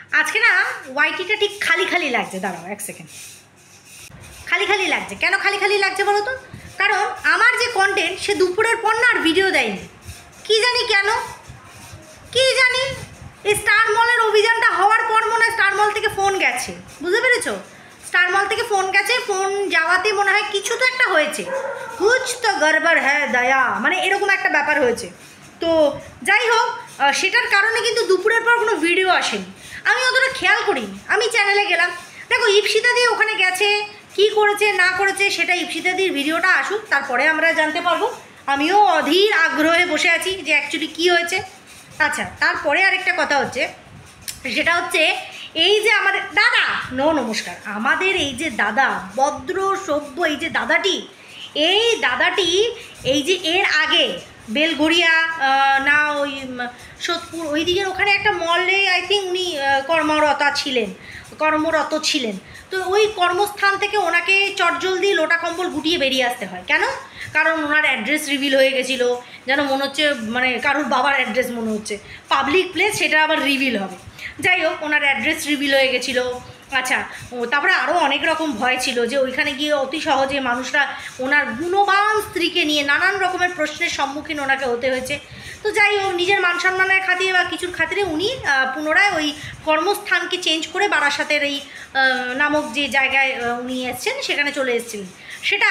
আজকে না ওয়াইটিটা ঠিক খালি খালি লাগছে। দাঁড়াও এক সেকেন্ড। খালি খালি লাগছে কেন? খালি খালি লাগছে বলো তো? কারণ আমার যে কন্টেন্ট সে দুপুরের পর না আর ভিডিও দেয়নি। কি জানি কেন, কি জানি। এই স্টার মলের অভিযানটা হওয়ার পর মনে হয় স্টার মল থেকে ফোন গেছে, বুঝতে পেরেছো? স্টার মল থেকে ফোন গেছে, ফোন যাওয়াতে মনে হয় কিছু তো একটা হয়েছে। কুছ তো গড়বড় হ্যাঁ দয়া, মানে এরকম একটা ব্যাপার হয়েছে। তো যাই হোক, সেটার কারণে কিন্তু দুপুরের পর কোনো ভিডিও আসেনি। আমি অতটা খেয়াল করিনি। আমি চ্যানেলে গেলাম, দেখো ইপসিতা দি ওখানে গেছে, কি করেছে না করেছে সেটা ইপসিতা দির ভিডিওটা আসুক, তারপরে আমরা জানতে পারবো। আমিও অধীর আগ্রহে বসে আছি যে অ্যাকচুয়ালি কী হয়েছে। আচ্ছা, তারপরে আরেকটা কথা হচ্ছে, সেটা হচ্ছে এই যে আমাদের দাদা, নমস্কার, আমাদের এই যে দাদা ভদ্র সভ্য এই যে দাদাটি, এই দাদাটি এই যে এর আগে বেলঘড়িয়া না ওই সোদপুর ওই দিকের ওখানে একটা মলে আই থিঙ্ক উনি কর্মরত ছিলেন। তো ওই কর্মস্থান থেকে ওনাকে চটজলদি লোটা কম্বল গুটিয়ে বেরিয়ে আসতে হয়। কেন? কারণ ওনার অ্যাড্রেস রিভিল হয়ে গেছিলো, যেন মনে হচ্ছে মানে কারোর বাবার অ্যাড্রেস মনে হচ্ছে, পাবলিক প্লেস, সেটা আবার রিভিল হবে। যাই হোক, ওনার অ্যাড্রেস রিভিল হয়ে গেছিলো। আচ্ছা, তারপরে আরও অনেক রকম ভয় ছিল যে ওইখানে গিয়ে অতি সহজে মানুষরা ওনার গুণবান স্ত্রীকে নিয়ে নানান রকমের প্রশ্নের সম্মুখীন ওনাকে হতে হয়েছে। তো যাই হোক, নিজের মান সম্মানের খাতিরে বা কিছুর খাতিরে উনি পুনরায় ওই কর্মস্থানকে চেঞ্জ করে বারাসাতের এই নামক যে জায়গায় উনি এসছেন সেখানে চলে এসেছিলেন। সেটা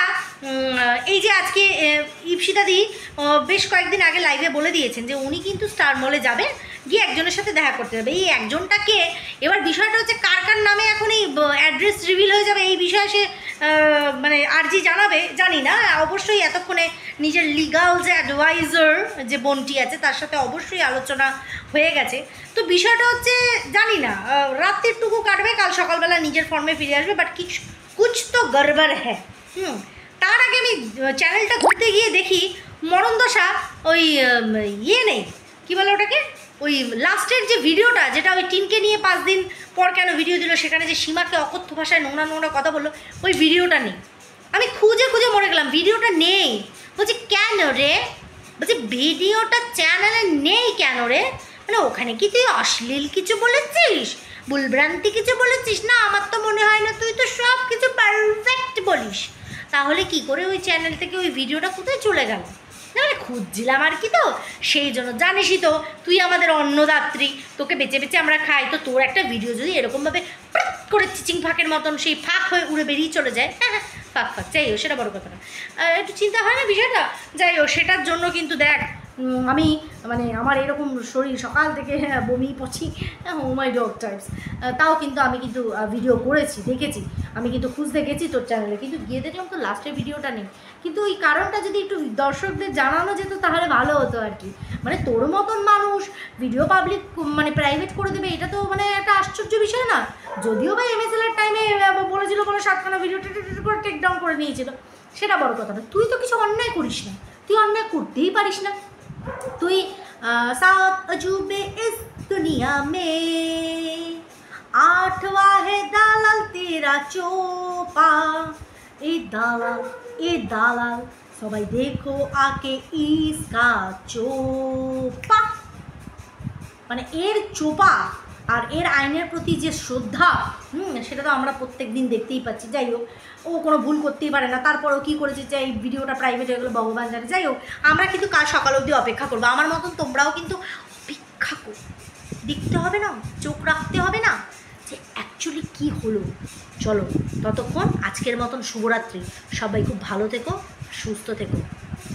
এই যে আজকে ইপসিতাদি বেশ কয়েকদিন আগে লাইভে বলে দিয়েছেন যে উনি কিন্তু স্টার মলে যাবে, গিয়ে একজনের সাথে দেখা করতে যাবে। এই একজনটাকে, এবার বিষয়টা হচ্ছে কার কার নামে এখন এই অ্যাড্রেস রিভিল হয়ে যাবে এই বিষয়ে সে মানে আর্জি জানাবে জানি না। অবশ্যই এতক্ষণে নিজের লিগাল যে অ্যাডভাইজার যে বোনটি আছে তার সাথে অবশ্যই আলোচনা হয়ে গেছে। তো বিষয়টা হচ্ছে জানি না, রাত্রিটুকু কাটবে, কাল সকালবেলা নিজের ফর্মে ফিরে আসবে, বাট কুছ তো গড়বড় হ্যাঁ। তার আগে আমি চ্যানেলটা ঘুরতে গিয়ে দেখি মরণদশা ওই ইয়ে নেই, কী বলে ওটাকে, ওই লাস্টের যে ভিডিওটা, যেটা ওই টিনকে নিয়ে 5 দিন পর কেন ভিডিও দিল, সেখানে যে সীমাকে অকথ্য ভাষায় নোংরা নোংরা কথা বললো, ওই ভিডিওটা নেই। আমি খুঁজে খুঁজে মরে গেলাম, ভিডিওটা নেই। বলছি কেন রে? বলছি ভিডিওটা চ্যানেলে নেই কেন রে? মানে ওখানে কি তুই অশ্লীল কিছু বলেছিস, ভুলভ্রান্তি কিছু বলেছিস? না, আমার তো মনে হয় না, তুই তো সব কিছু পারফেক্ট বলিস। তাহলে কি করে ওই চ্যানেল থেকে ওই ভিডিওটা কোথায় চলে গেল? মানে খুঁজছিলাম আর কি, তো সেই জন্য। জানিসই তো তুই আমাদের অন্নদাত্রী, তোকে বেঁচে বেঁচে আমরা খাই, তো তোর একটা ভিডিও যদি এরকমভাবে করে চিচিং ফাঁকের মতন সেই ফাঁক হয়ে উড়ে বেরিয়ে চলে যায়, হ্যাঁ ফাঁক যাই হোক, সেটা বড় কথা না, একটু চিন্তা হয় না বিষয়টা। যাই হোক, সেটার জন্য কিন্তু দেখ আমি মানে আমার এরকম শরীর সকাল থেকে বমি পছি মাই ডগ টাইপস, তাও কিন্তু আমি কিন্তু ভিডিও করেছি, দেখেছি, আমি কিন্তু খুঁজতে গেছি তোর চ্যানেলে, কিন্তু গিয়ে দেখলাম তো লাস্টের ভিডিওটা নেই। কিন্তু ওই কারণটা যদি একটু দর্শকদের জানানো যেত তাহলে ভালো হতো আর কি। মানে তোর মতন মানুষ ভিডিও পাবলিক মানে প্রাইভেট করে দেবে, এটা তো মানে একটা আশ্চর্য বিষয় না? যদিও বা এমএসএলের টাইমে বলেছিল বলে 7খানা ভিডিও করে টেক ডাউন করে নিয়েছিল, সেটা বড় কথা না। তুই তো কিছু অন্যায় করিস না, তুই অন্যায় করতেই পারিস না। তুই सात अजूबे इस दुनिया में 8वां है दालाल तेरा चोपा, ए दालाल সবাই দেখো আকে ইসকা চোপা। মানে এর চোপা আর এর আইনের প্রতি যে শ্রদ্ধা, সেটা তো আমরা প্রত্যেক দিন দেখতেই পাচ্ছি। যাই হোক, ও কোনো ভুল করতেই পারে না, তারপরেও কী করেছে যে এই ভিডিওটা প্রাইভেট হয়ে গেলো ভগবান জানে। যাই হোক, আমরা কিন্তু কাল সকাল অবধি অপেক্ষা করবো, আমার মতন তোমরাও কিন্তু অপেক্ষা করো, দেখতে হবে না, চোখ রাখতে হবে না যে অ্যাকচুয়ালি কী হলো। চলো, ততক্ষণ আজকের মতন শুভরাত্রি, সবাই খুব ভালো থেকো, সুস্থ থেকো।